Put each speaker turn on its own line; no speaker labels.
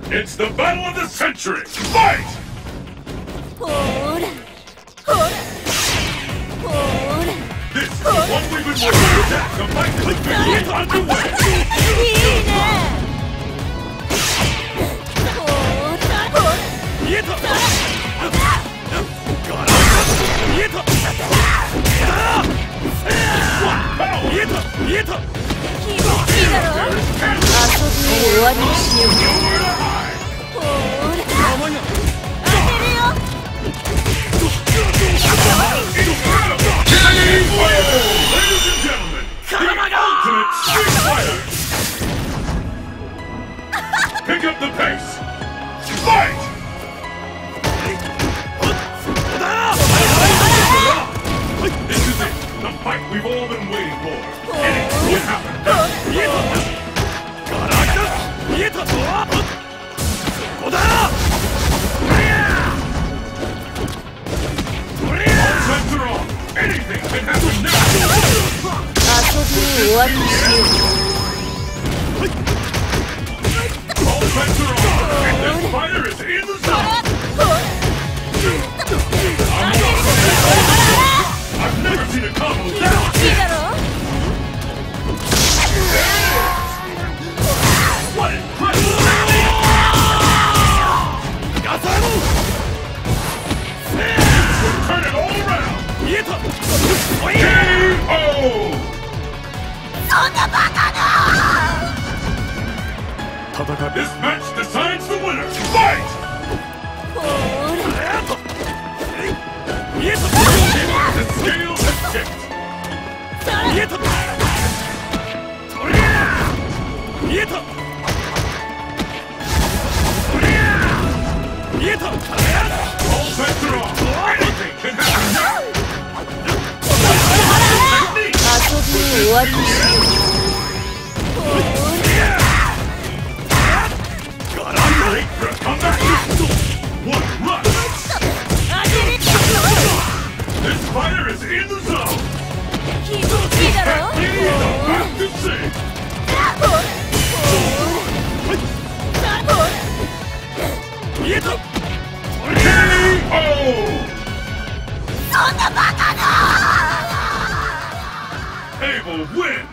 It's the battle of the century! Fight! This is what we've been working for. The fight is officially underway! Ladies and gentlemen, the ultimate Street Fighter! Pick up the pace! Fight! This is it! The fight we've all been waiting for! Anything can happen! All bets are off! Anything can happen now! All bets are off! And this fighter is in the zone! I've never seen a combo that what incredible! Turn it all around! K.O. This match decides the winner! Fight! The scale has tipped! All bets are off! Anything can happen now! Great for a comeback! What a rush! This fighter is in the zone! He is about to sing! K.O. Abel wins!